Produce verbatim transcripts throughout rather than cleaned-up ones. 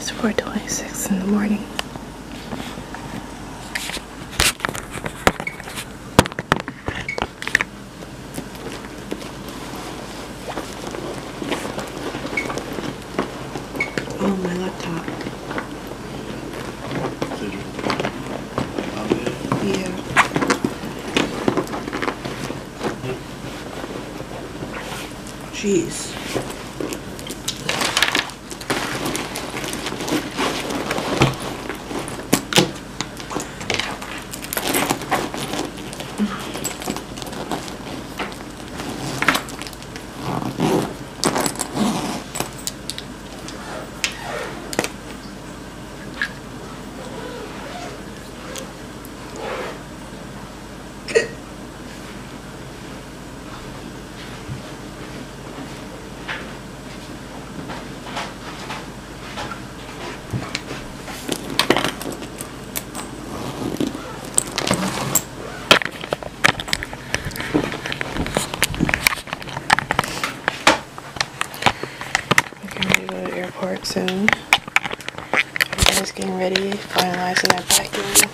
It's four twenty-six in the morning. Oh, my laptop. Yeah. Jeez. Soon. Everybody's getting ready, finalizing their packing.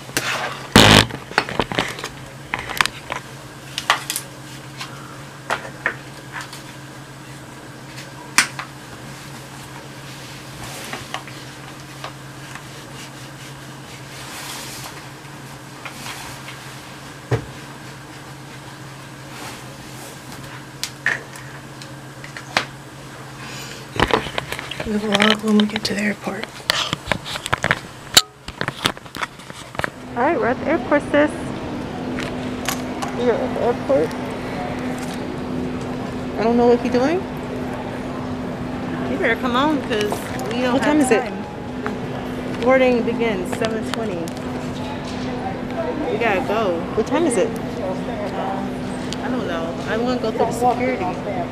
We'll vlog when we get to the airport. Alright, we're at the airport, sis. We're at the airport. I don't know what you're doing. You better come on because we don't what have time is time. it? Boarding begins seven twenty. We gotta go. What time is it? Um, I don't know. I want to go through the security.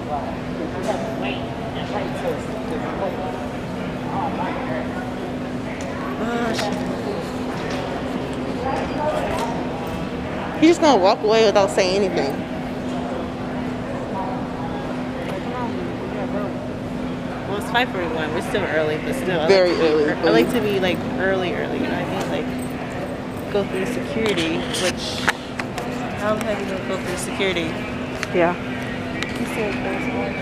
You're just gonna walk away without saying anything. Well, it's five forty-one. We're still early, but still. Very I like early. Be, I like to be like early, early. You know what I mean? Like go through security, which how have you gonna go through security? Yeah. You said there's one.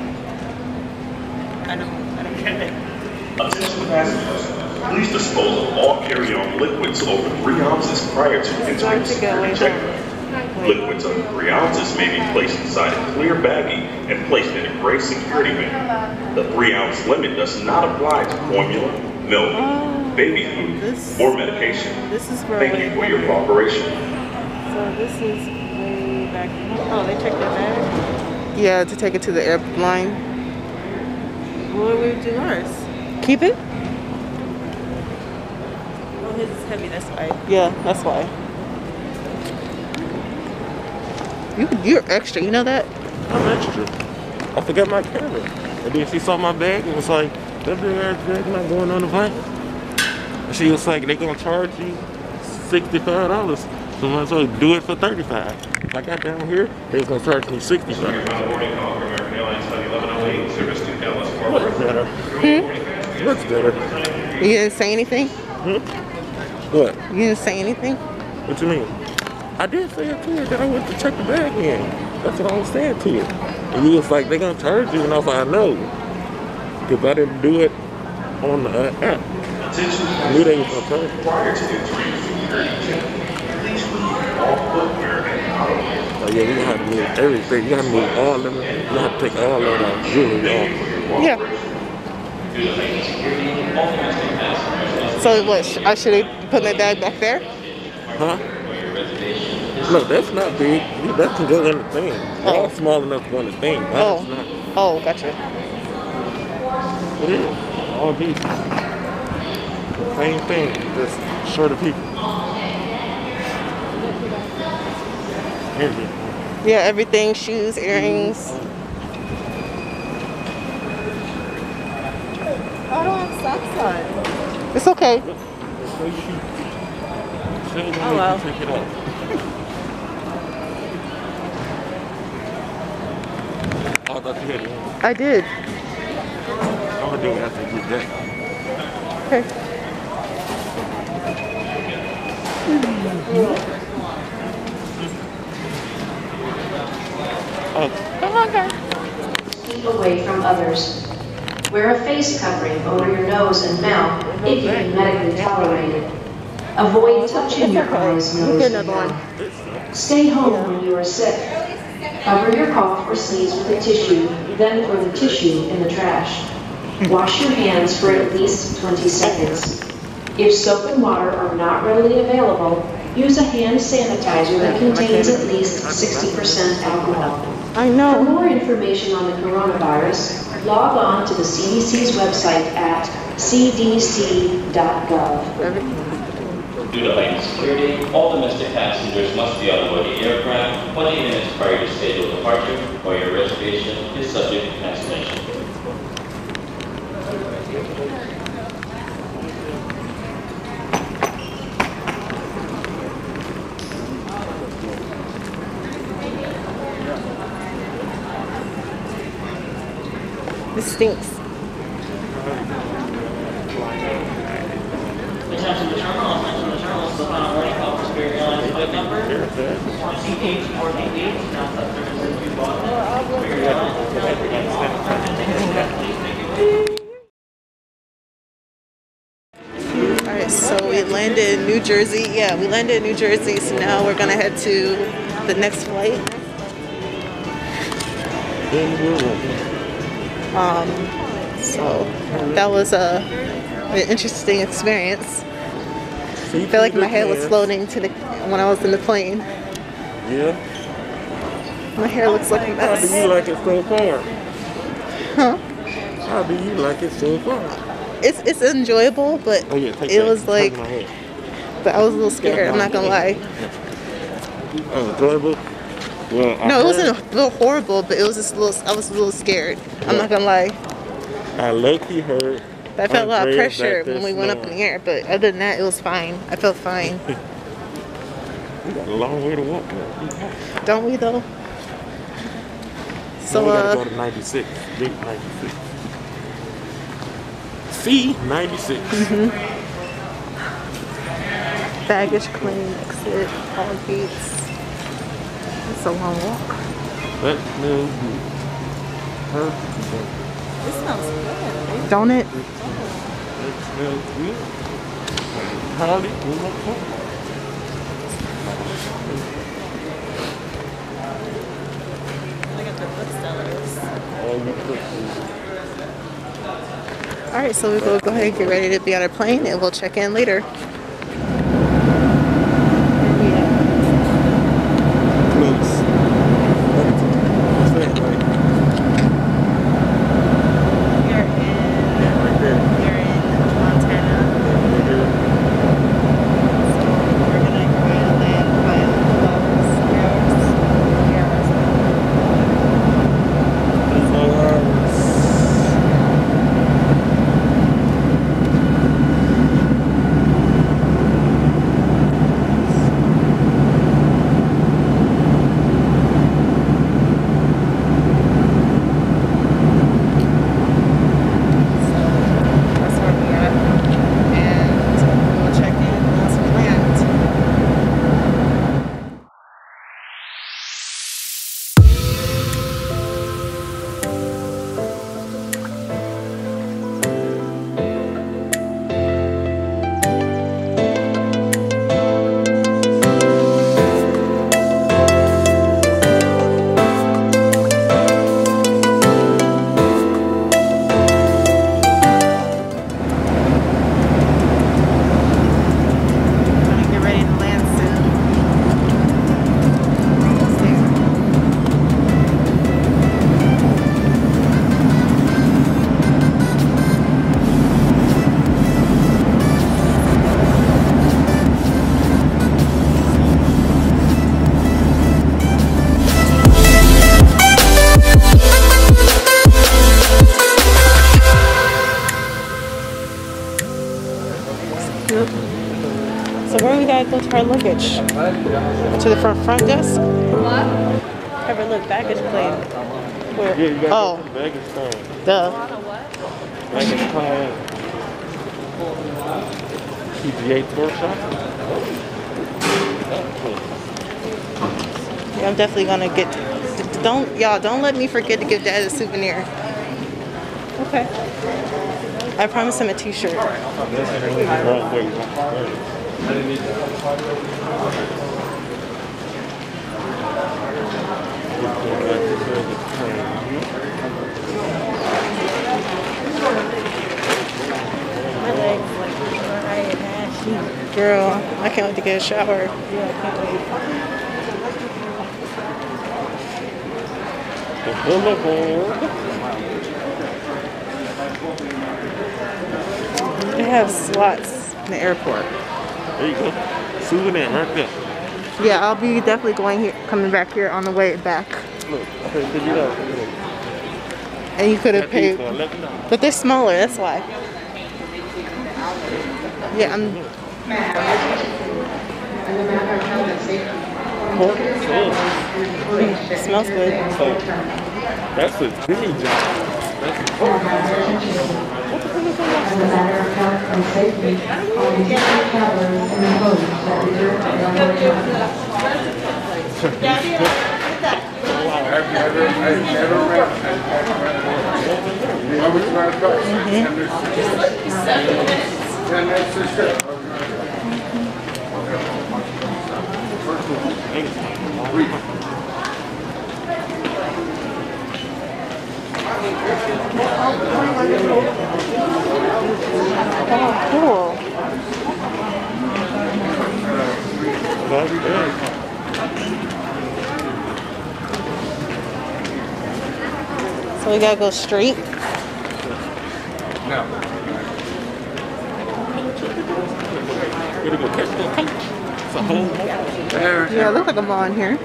I don't. I don't get it. Attention passengers, please dispose of all carry-on liquids over three ounces prior to entering security checkpoint. Liquids under three ounces may be placed inside a clear baggie and placed in a gray security bin. The three-ounce limit does not apply to formula, milk, Oh, baby food, this, or medication. This is for Thank you for your cooperation. So this is way back. Oh, they checked their bag? Yeah, to take it to the airline. What would we do ours? Keep it? Oh, his is heavy, that's why. Yeah, that's why. You, you're extra, you know that? I'm extra. I forgot my camera. And then she saw my bag and was like, that big ass bag not going on the plane. And she was like, they gonna charge you sixty-five dollars. So I might as well do it for thirty-five dollars. If I got down here, they was gonna charge me sixty-five dollars. What's better? Hmm? What's better? You didn't say anything? Hmm? What? You didn't say anything? What you mean? I did say it to her that I went to check the bag in. That's what I was saying to her. And you was like, they gonna charge you. And I was like, I know. Because I didn't do it on the uh, app. I knew they was gonna charge me. Prior to entering security checkpoint, please leave all footwear and outerwear. Oh yeah, we gonna have to move everything. You gotta move all of them. You have to take all of our jewelry off. Yeah. So what, sh I should have put my bag back there? Huh? No, that's not big. That can go in the thing. They're all small enough to go in the thing. Oh. Not. Oh, gotcha. It is. All these. Same thing, just shorter people. Everything. Yeah, everything, shoes, earrings. I don't have socks on. It's okay. It's so cheap. Oh well. Take it off. Oh, I thought you had it on. I did. I'm gonna do it after you get that. Okay. Oh, Come on, girl. Keep away from others. Wear a face covering over your nose and mouth if you can medically tolerate it. Avoid touching your eyes, nose, and mouth. Stay home when you are sick. Cover your cough or sneeze with a tissue, then throw the tissue in the trash. Wash your hands for at least twenty seconds. If soap and water are not readily available, use a hand sanitizer that contains at least sixty percent alcohol. I For know. more information on the coronavirus, log on to the C D C's website at c d c dot gov. Due to heightened security, all domestic passengers must be on board the aircraft twenty minutes prior to scheduled departure, or your reservation is subject to cancellation. This stinks. Attention to terminal, attention to terminal, the final warning call for Spirit Airlines flight number twenty H forty-eight, now that services to Boston. Spirit Airlines, please make your way. Alright, so we landed in New Jersey. Yeah, we landed in New Jersey, so now we're gonna head to the next flight. Um, so that was a, an interesting experience. I feel like my head was floating to the when I was in the plane. yeah. My hair looks like a How do you mess. like it so far? Huh? How do you like it so far? It's it's enjoyable, but Oh yeah, take it that. was like, Take my hand. but I was a little scared. I'm not gonna lie. Oh, enjoyable. Well, I No, it heard- wasn't a little horrible, but it was just a little. I was a little scared. I'm not gonna lie. I low-key heard. I felt a lot of Andrea's pressure back there when we went up in the snowing. air, but other than that, it was fine. I felt fine. We got a long way to walk. Man. Don't we though? So So we gotta uh, go to ninety-six. Big ninety-six. C ninety-six. baggage claim, exit, all gates. It's a long walk. That smells good. Perfect. This smells good. Don't it? That smells good. Holly, where's my phone? Look at the booksellers. All you cook. All right, so we will go ahead and get ready to be on our plane, and we'll check in later. Close. What's that, right? You're in. Yeah, right there. You're in Montana. Right there. So we're gonna go and land by twelve hours. Three more hours. That's where we are, and we'll check in once we land. Gonna get ready to land soon. We're almost there. Yep. So where we gotta go to our luggage? To the front front desk? What? Have a look, baggage claim. Where? Yeah, you gotta Oh, go to the baggage claim. duh. Baggage claim. P G A Tour shop. Yeah, I'm definitely gonna get. Don't y'all don't let me forget to give Dad a souvenir. Okay. I promised him a T-shirt. Girl, I can't wait to get a shower. Yeah, I can't wait. They have slots in the airport. There you go. Souvenir right there. Yeah, I'll be definitely going here, coming back here on the way back. Look, I could figure it out. And you could have paid, but they're smaller. That's why. Yeah, I'm. Mm, smells good. That's a big job. As a matter of health and safety, all intended travelers and employees that return to airport Oh, cool. So we gotta go straight. No. Gotta go catch the kite. It's a whole Yeah, it looks like a ball in here.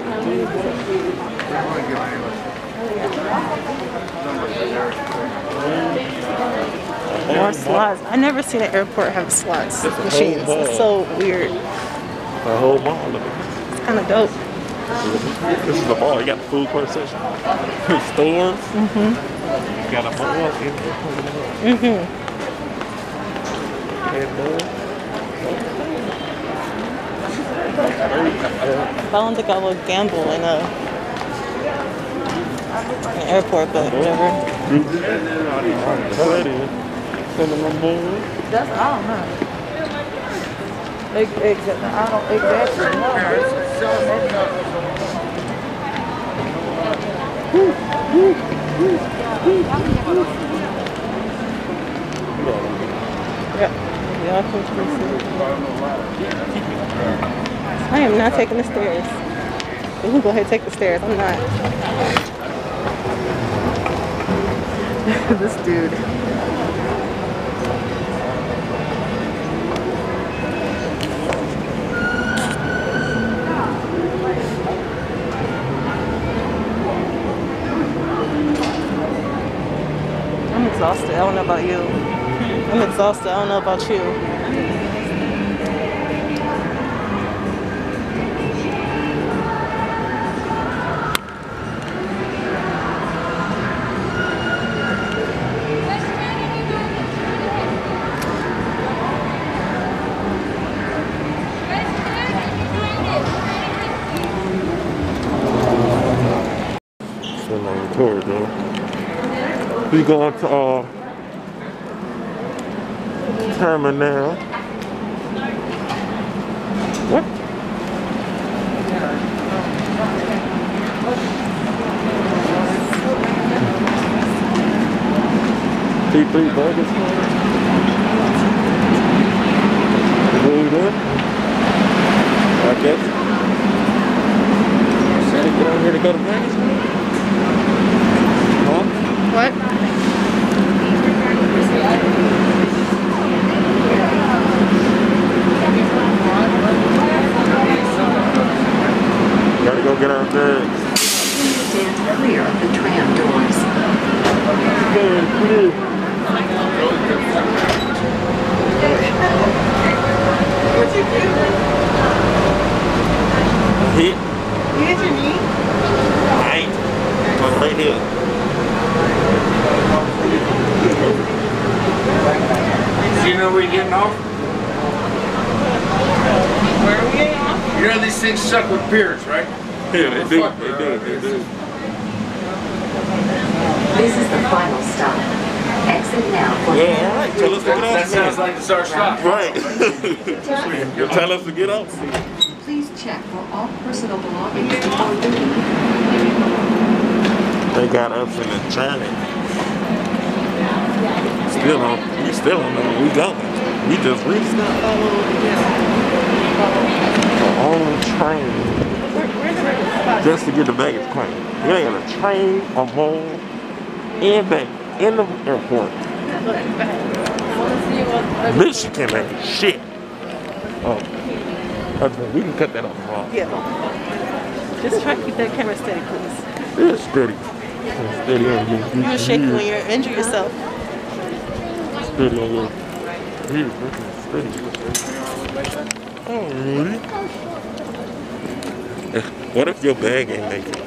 More slots. I never seen an airport have slots machines. It's so weird. The whole mall. Look at this. It's kind of dope. This is the mall. You got the food court section. Stores. Mm-hmm. You got a mall. Mm-hmm. I don't think I would gamble in a an airport, but whatever. That's, I don't know. Ex- ex- I don't exactly know. Yeah. Yeah, I am not taking the stairs. You can go ahead and take the stairs. I'm not. This dude. I'm exhausted. I don't know about you. I'm exhausted. I don't know about you. Tour, though. We going to uh, terminal. What? T three burgers. What we doing? I guess. Should we get over here to go to Vegas? What? Gotta go get our bags. Stand clear of the tram doors. Good, good. What'd you do? Hit. You hit your knee? Right. getting off? Where are we getting off? You know these things suck with beers, right? Yeah, they do. They do. They do. This is the final stop. Exit now for Yeah, all right. Tell us to get off. That sounds like it's our stop. Right. Tell us to get off. Please check for all personal belongings before leaving. They got us in the journey. Still don't, we still don't know where we going. We just reached the on train just to get the baggage claim. You ain't got a train, a mall, and back in the airport. Michigan ain't shit. Oh, okay, we can cut that off the wall. Yeah. Just try to keep that camera steady, please. It's steady. It's steady on you. You were shaking when you injured yourself. Steady on you. Here, steady. Oh, really? What if your bag ain't make it?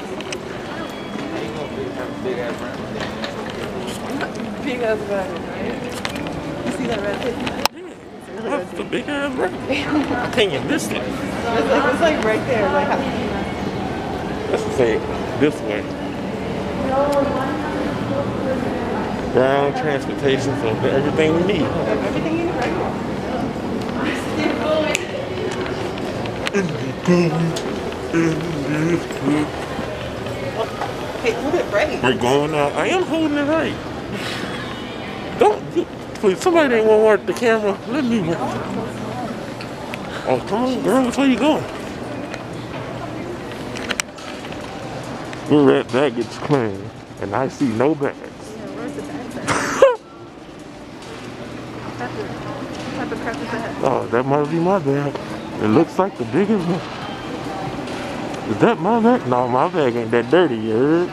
Big ass bag, right? You see that red thing? That's the big ass red. I think you missed it. It's like, it's like right there. Like how? Let's say this way. Ground transportation for everything we need. Everything you need right now. Hey, hold it right. We're going out. I am holding it right. Don't, please, somebody ain't want to work the camera. Let me work. Oh, come on, girl, which way you going? We're at baggage claim, and I see no bags. Yeah, where's the bags at? What type of crap is that? Oh, that might be my bag. It looks like the biggest one. Is that my bag? No, my bag ain't that dirty, you heard?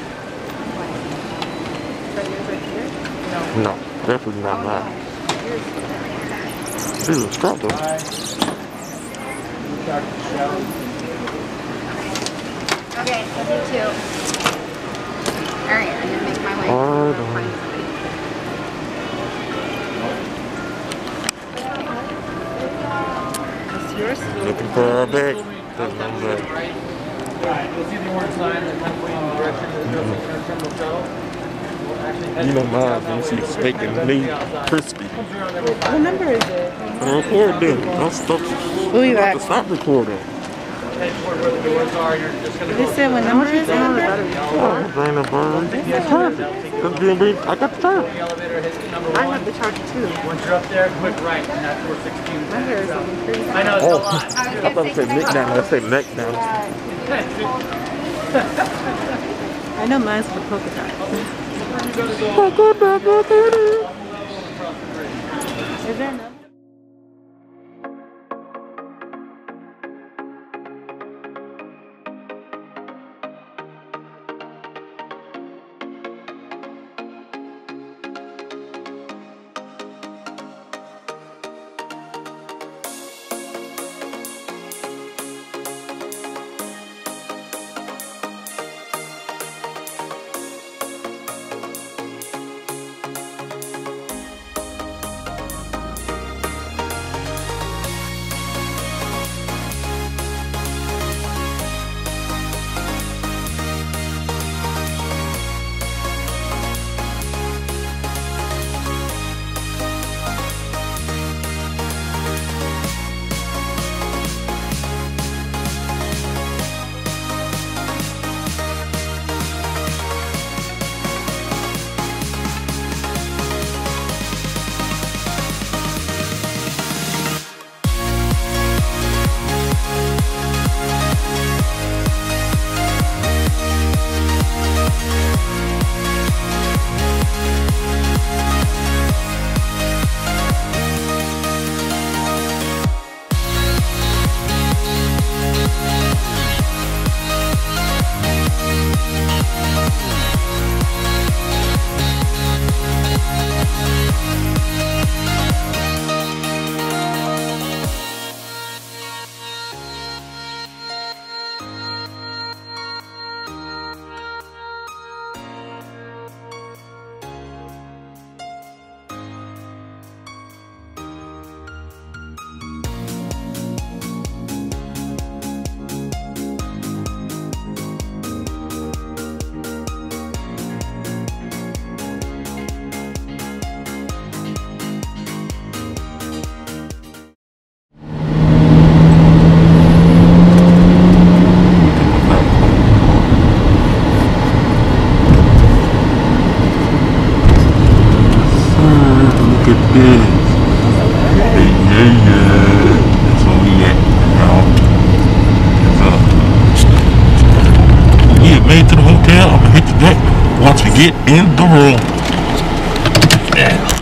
No, definitely not mine. This is a struggle. Okay, I'll do two. Alright, I'm gonna make my way. All right. Find somebody. That's yours? Looking for our bag. There's no bag. Alright, you'll see the orange sign that kind of points in the direction of the terminal shuttle. You know mine, you see steak and meat, crispy. What number is it? Don't record them. Don't stop. We'll be back. Stop recording. Head toward where the doors are, you're just gonna They go. said what number is it? Oh, bring the bird. That's perfect. That's being big. I got the charger. The elevator hits number I one. have the charger too. Once you're up there, quick right, and that's where sixteen is. My hair is looking pretty. I know, it's a Oh, lot. I thought it said neck down. I said neck down. I know mine's for polka dots. Is there another? Look at this. Hey, yeah, yeah. That's where we at now. Uh, we have made it to the hotel. I'm gonna hit the deck once we get in the room. Yeah.